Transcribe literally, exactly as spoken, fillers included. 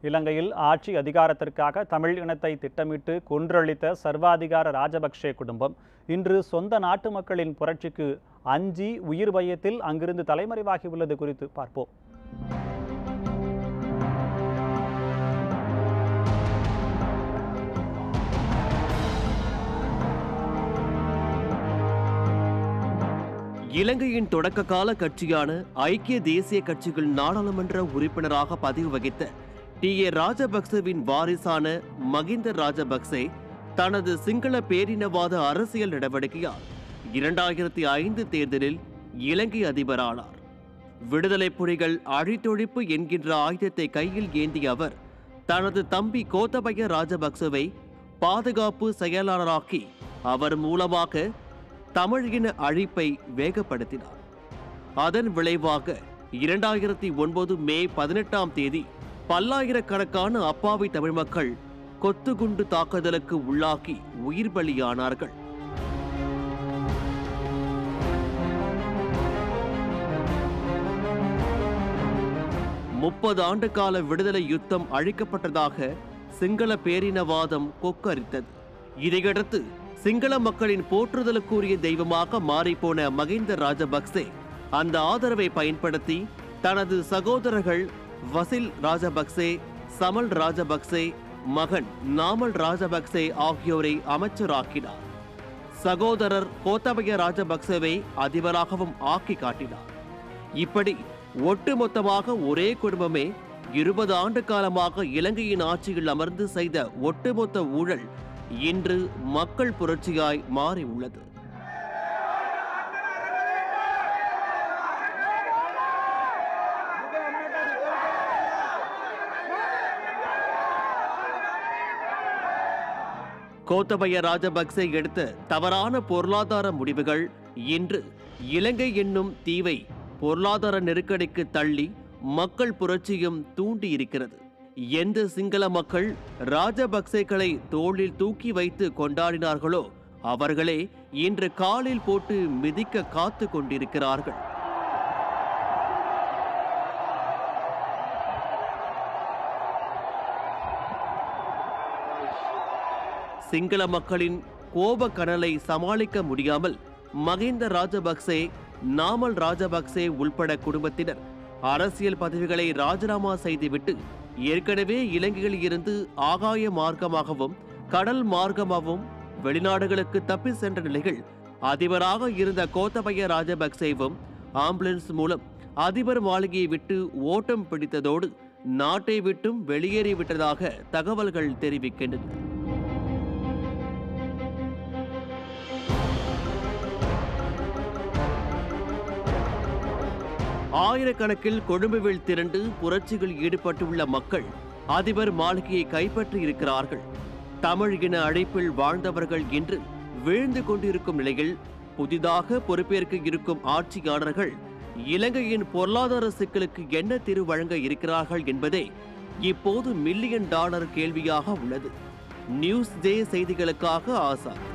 இலங்கையில் ஆட்சி அதிகாரத்திற்காக தமிழ் இனத்தை திட்டமிட்டு கொன்றளித்த சர்வாதிகார ராஜபக்சே குடும்பம் இன்று சொந்த நாட்டு மக்களின் புரட்சிக்கு அஞ்சி உயிர் பயத்தில் அங்கிருந்து தலைமறைவாகியுள்ளது குறித்து பார்ப்போம். இலங்கையின் தொடக்க கால கட்சியான ஐக்கிய தேசிய கட்சிகள் நாடாளுமன்ற உறுப்பினராக பதிவு வகித்த டி ஏ ராஜபக்சவின் வாரிசான மகிந்த ராஜபக்சே தனது சிங்கள பேரினவாத அரசியல் நடவடிக்கையால் இரண்டாயிரத்தி ஐந்து தேர்தலில் இலங்கை அதிபரானார். விடுதலை புலிகள் அழித்தொழிப்பு என்கின்ற ஆயுதத்தை கையில் ஏந்திய அவர் தனது தம்பி கோத்தபய ராஜபக்சவை பாதுகாப்பு செயலாளராக்கி அவர் மூலமாக தமிழின அழிப்பை வேகப்படுத்தினார். அதன் விளைவாக இரண்டாயிரத்தி ஒன்பது மே பதினெட்டாம் தேதி பல்லாயிரக்கணக்கான அப்பாவி தமிழ் மக்கள் கொத்துகுண்டு தாக்குதலுக்கு உள்ளாக்கி உயிர் பலியானார்கள். முப்பது ஆண்டு கால விடுதலை யுத்தம் அழிக்கப்பட்டதாக சிங்கள பேரினவாதம் கொக்கரித்தது. இதையடுத்து சிங்கள மக்களின் போற்றுதலுக்குரிய தெய்வமாக மாறிப்போன மகிந்த ராஜபக்சே அந்த ஆதரவை பயன்படுத்தி தனது சகோதரர்கள் வசில் ராஜபக்சே, சமல் ராஜபக்சே, மகன் நாமல் ராஜபக்சே ஆகியோரை அமைச்சராக்கினார். சகோதரர் கோத்தபய ராஜபக்சேவை அதிபராகவும் ஆக்கி காட்டினார். இப்படி ஒட்டுமொத்தமாக ஒரே குடும்பமே இருபது ஆண்டு காலமாக இலங்கையின் ஆட்சியில் அமர்ந்து செய்த ஒட்டுமொத்த ஊழல் இன்று மக்கள் புரட்சியாய் மாறி உள்ளது. கோத்தபய ராஜபக்சே எடுத்த தவறான பொருளாதார முடிவுகள் இன்று இலங்கை என்னும் தீவை பொருளாதார நெருக்கடிக்கு தள்ளி மக்கள் புரட்சியும் தூண்டியிருக்கிறது. எந்த சிங்கள மக்கள் ராஜபக்சேக்களை தோளில் தூக்கி வைத்து கொண்டாடினார்களோ அவர்களே இன்று காலில் போட்டு மிதிக்க காத்து கொண்டிருக்கிறார்கள். சிங்கள மக்களின் கோப கனலை சமாளிக்க முடியாமல் மகிந்த ராஜபக்சே, நாமல் ராஜபக்சே உள்பட குடும்பத்தினர் அரசியல் பதவிகளை ராஜினாமா செய்துவிட்டு ஏற்கனவே இலங்கையில் இருந்து ஆகாய மார்க்கமாகவும் கடல் மார்க்கமாகவும் வெளிநாடுகளுக்கு தப்பி சென்ற நிலையில் அதிபராக இருந்த கோத்தபய ராஜபக்சேவும் ஆம்புலன்ஸ் மூலம் அதிபர் மாளிகையை விட்டு ஓட்டம் பிடித்ததோடு நாட்டை விட்டும் வெளியேறிவிட்டதாக தகவல்கள் தெரிவிக்கின்றன. ஆயிரக்கணக்கில் கொழும்புவில் திரண்டு புரட்சியில் ஈடுபட்டுள்ள மக்கள் அதிபர் மாளிகையை கைப்பற்றி இருக்கிறார்கள். தமிழ் இன அழைப்பில் வாழ்ந்தவர்கள் இன்று வீழ்ந்து கொண்டிருக்கும் நிலையில் புதிதாக பொறுப்பேற்க இருக்கும் ஆட்சியாளர்கள் இலங்கையின் பொருளாதார சிக்கலுக்கு என்ன தீர்வு வழங்க இருக்கிறார்கள் என்பதே இப்போது மில்லியன் டாலர் கேள்வியாக உள்ளது. நியூஸ் ஜே செய்திகளுக்காக ஆசாத்.